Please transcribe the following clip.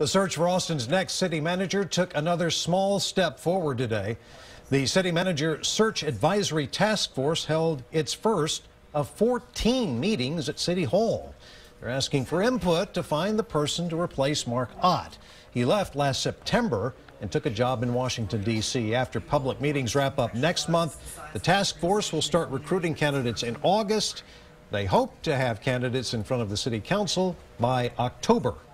The search for Austin's next city manager took another small step forward today. The city manager search advisory task force held its first of 14 meetings at City Hall. They're asking for input to find the person to replace Mark Ott. He left last September and took a job in Washington, D.C. After public meetings wrap up next month, the task force will start recruiting candidates in August. They hope to have candidates in front of the city council by October.